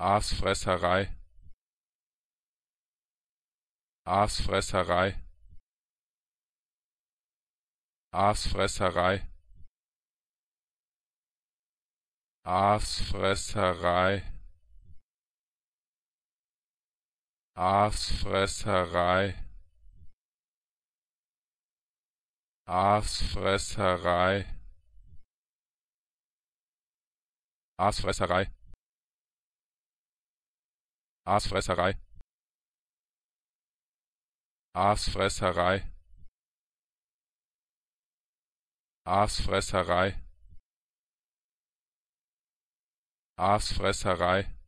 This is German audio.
Aasfresserei, Aasfresserei, Aasfresserei, Aasfresserei, Aasfresserei, Aasfresserei, Aasfresserei, Aasfresserei, Aasfresserei, Aasfresserei, Aasfresserei,